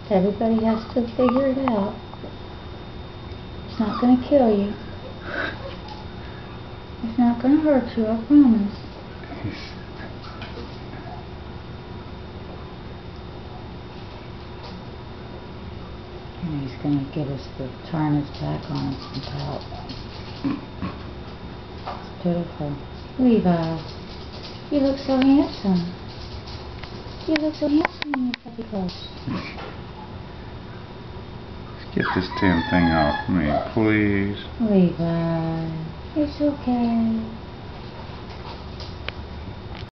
Everybody has to figure it out. It's not going to kill you. It's not going to hurt you, I promise. And he's going to get us to turn his back on us and pout. It's pitiful. Levi, you look so handsome. You look so handsome in your puppy clothes. Get this damn thing off me, please. Levi, it's okay.